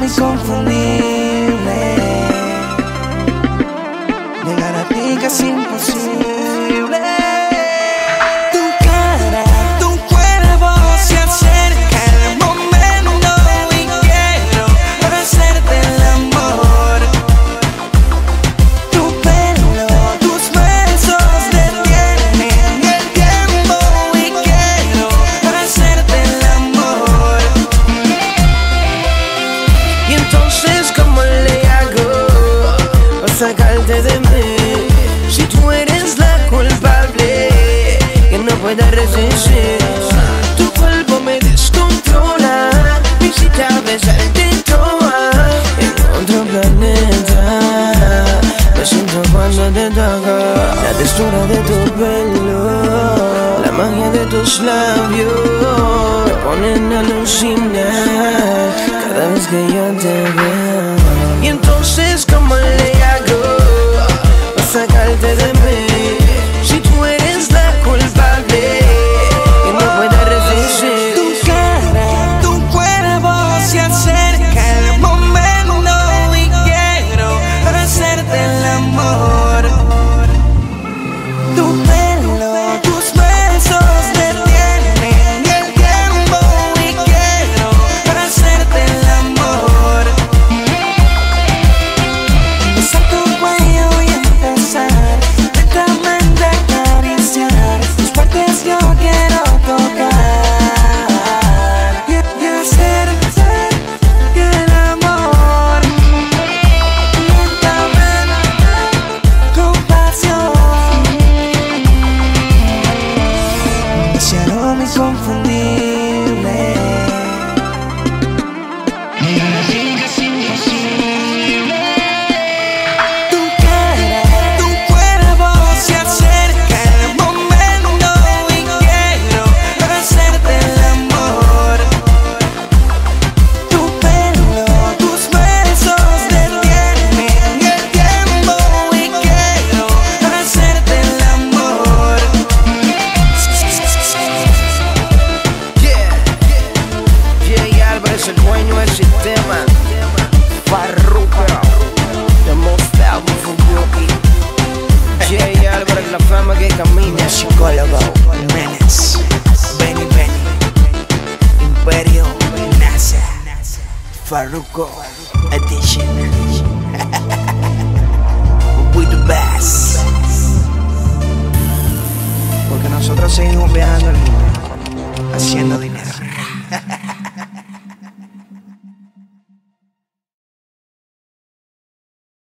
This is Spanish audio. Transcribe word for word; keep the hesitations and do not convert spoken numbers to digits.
inconfundible. Llegar a ti casi imposible. Tu cara, tu cuerpo se acerca al momento y quiero hacerte el amor. Tu pelo, tus besos detienen el tiempo y quiero hacerte el amor. Y entonces, ¿cómo le hago para sacarte de mí? Si tú eres la culpable que no pueda resistir. Tu cuerpo me descontrola, me incita a besarte toda en otro planeta. Me siento cuando te toco la textura de tu pelo, la magia de tus labios me ponen a alucinar cada vez que yo te veo. Y entonces, ¿cómo le hago para sacarte de mí? Si tú eres la culpable que no pueda resistir. Tu cara, tu cuerpo se acerca al momento y quiero hacerte el amor. Tu pelo, tus besos detienen el tiempo y quiero hacerte el amor. Besar tu cuello y empezar lentamente a acariciar tus partes yo quiero tocar y, y hacerte el amor lentamente con pasión. Ese aroma inconfundible. Tu cara, tu cuerpo se acerca al momento y quiero hacerte el amor. Tu pelo, tus besos detienen el tiempo y quiero hacerte el amor. Yeah, Jay Álvarez, el dueño del sistema. Farruko, the most powerful rookie. Jay Álvarez, la fama que camina. Psicólogo, Menes, Benny Benny, Imperio, NASA, Farruko.